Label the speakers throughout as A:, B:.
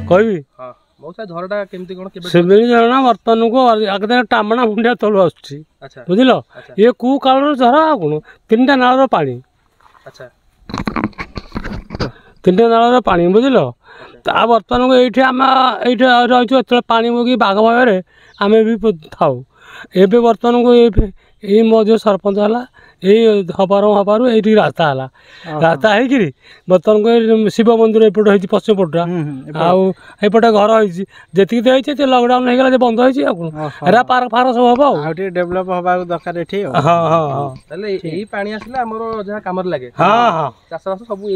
A: कहबी
B: मौसा झरटा केमती कोन केबे
A: शिमिली झरना वर्तमान को आगे टामना मुंडिया तलु आसुची बुझिल ये कु काल झर आ कोन तीनटा नाळर पानी
B: अच्छा
A: तीनटा नाळर पानी बुझिल ता वर्तमान को एठी आम एठी रहिछु एत पानी मोगी बाघ भागरे आमे भी थाउ एबे वर्तमान को ए मो जो सरपंच हला ए हबारू ये रास्ता है रास्ता है बर्तमान को शिव मंदिर एपट हो पश्चिम पटा आउटे घर होती तो लकडाउन हो गला बंद हो पार्क फार्क सब हम
C: डेभलप हवा दरकार
A: हाँ हाँ
B: पानी आसला हमरो जहा कामर लागे
A: हाँ हाँ
B: चाष बास सब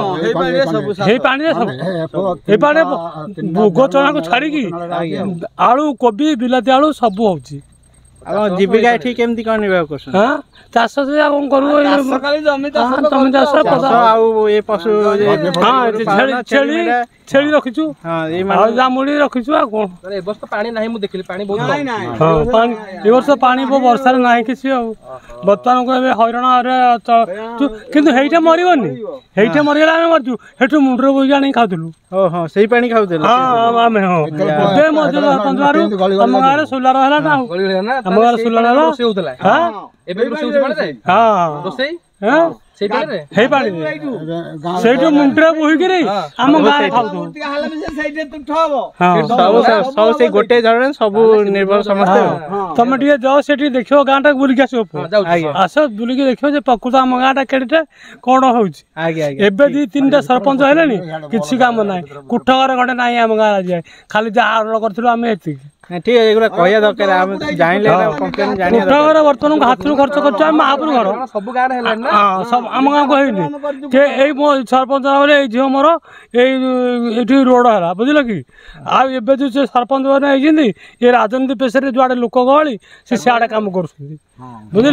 B: एई
A: पानी भोग चना को छाड़ी आलू कोबी बिलाती आलू सब होची
C: जीविका एठी केमती कोन निबा करछ
A: हां चाष से आ कोन करू
C: जमी चाष आउ ए पशु
A: हां छेली रखिछु
C: हां ए
A: माने जामुली रखिछु आ कोन
B: ए वर्ष पानी नाही मु देखली पानी बहुत
A: हां पानी ए वर्ष पानी बो वर्षा रे नाही किसी आ बर्तमान को एबे हैरान रे किंतु हेइटा मरिबनी हेइटा मरिगला हम मरजु हेठु मुंडरे बोई जानी खाउतलु
C: हां सही पानी खाउतलु
A: हां आमे हां बे मजलो पंजवारू हम गारे सोलार हला ना हम गारे सोलार हला
B: से होतला
A: हां
B: एबे रोसे होते पानी रे
A: हां
B: रोसे
A: हां
B: सेई पानी रे
A: हे पानी सेइटो मुंडरे बोई के रे हम गारे खाउतु
C: हाल में सेइटे तुठबो सब से गोटे झरन सब निर्भर समस्त
A: तमे ଟିକେ जाओ सेठी देखियो गांटा बुली के आसो आसो बुली के देखियो जे प्रकृत हम गांटा केडे कोन होउची
C: आगे
A: एबे दी तीनटा सरपंच हेलेनी किछि काम नाही कुठगर गडे नाही हम गां जाय खाली जा आरोल करथिलो हम एति
C: ठीक है एगुरा कहया दरकार हम जानिले कंप्लेन जानिया
A: कुठगर वर्तमान हाथरू खर्च करछ हम महापुर घर
B: सब गां रे हेलन ना
A: हां सब हम गां को हेनी के एई सरपंच वाले एई झियो मोर एई एठी रोड हला बुझिल कि आ एबे जो सरपंच बने आइजिंदी ये राजनीति पेशे रे जुआडे लोक गहली से सियाडे काम करछुंदी बुझिल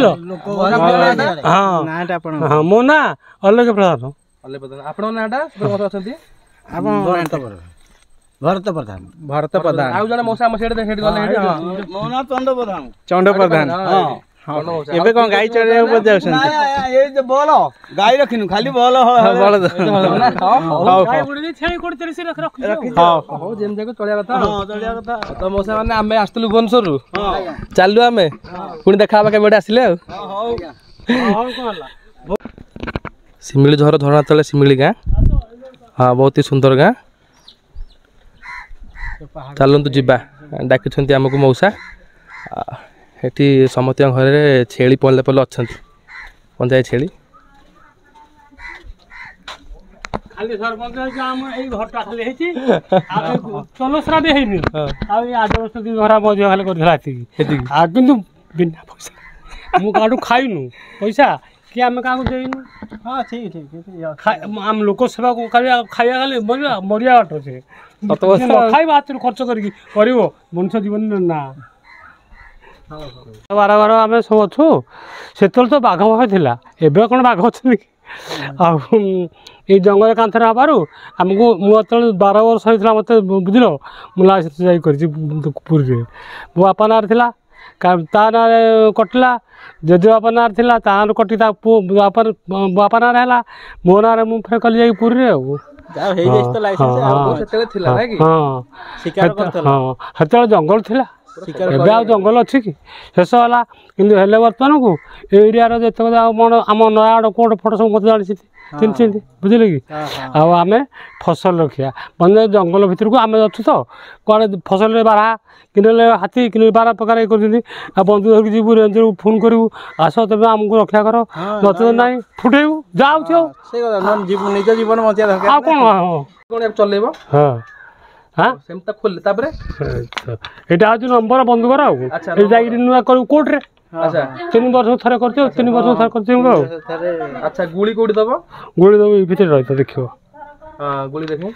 A: हां
C: नाटा आपण
A: हां मो ना अलग प्रधान
B: आपण नाटा सरपंच अछंती
C: आपण भरत प्रधान
B: आउ जने मौसा हम सेड हेड गले हेड
C: मोना चंड प्रधान हां एबे कोन गाई चरे ऊपर जाउछन ए जे बोल गाई रखिनु खाली बोल बोल
A: गाई बुडी छेई कोड तेरे से रख
B: हां हो जेम जाके चलिया कथा हां चलिया कथा तो मौसा माने आमे आस्तलु भुवनेश्वर रु हां चालू आमे पुनी देखाबा के बेडे आसिले हां हां कोनला सिमिली झर झरना तले सिमिली गां हां बहुत ही सुंदर गां चलतु जीवा डाक आमको मौसा ये समस्त घर छेली पल्ले पल्ले अच्छा पंचायत छेली
A: खाली सरपंच खाली चलसरा भी हैनी आठ वर्ष दिन घर मजा खाली करथिला किंतु बिना पैसा मु काडू खाइनु पैसा कि आम क्या देनु
C: हां ठीक ठीक
A: आम लोक सेवा को खाइया खाली मरिया बाट से खाइबा हाथ खर्च करके करिवो मनुष्य जीवन ना बार बार आम सब अच्छु से तो बाघ भाग थिला एबे कोन बाघ अछि आ ये जंगल कांथर आबारु आमको मुझे 12 वर्ष होता मत बुझल मुझे पुरी मो बापा ना ता ना कटिला जेजे बापा ना तार कटी बापा ना है मो ना मुझे कल जा पुरी हाँ जंगल थी जंगल अच्छी कि शेष है कि बर्तमान को एरिया जितक आम नयागढ़ कोट फट सब मत जानी बुझे कि आम फसल रखा मैंने जंगल भितर को आम अच्छु तो कड़े फसल बारा कि हाथी कि बारा प्रकार ये कर बंधु धरिक जीव रेंज फोन करूँ आस तेज आमको रक्षा कर नचेत ना फुटेबू
C: निज जीवन बचा
A: कौन चल हाँ हाँ यहाँ हूँ नंबर बंधुकर नुआ करू कोर्ट रे 3 वर्ष थे कर 3 वर्ष थे कर
B: अच्छा गुली कोडी दबो
A: गुली दबो भीतर रहता देखियो
B: हां गुली देखो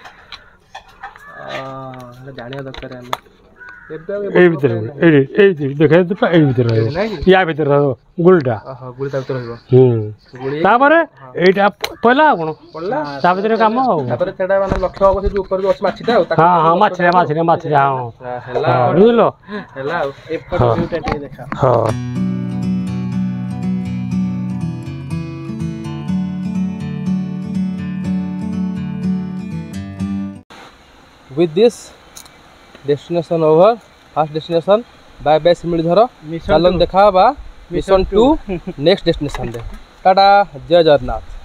B: जानिया दरकार हम
A: ए भीतर ए देखे तो ए भीतर रहो या भीतर रहो गुलटा
B: हां गुली भीतर रहो
A: गुली तापर एटा पहला कोन पड़ला ता भीतर काम हो
B: तापर तेडा माने लक्ष्य हो से ऊपर जो माछीटा
A: हां हां माछी हां
B: हला
A: बुझलो
B: हला ए फोटो टे देखा
A: हां
B: with this destination over, first destination bye bye Similidhara, चलन देखा मिशन 2 नेक्स्ट डेस्टिनेशन रे टाटा जय जगन्नाथ।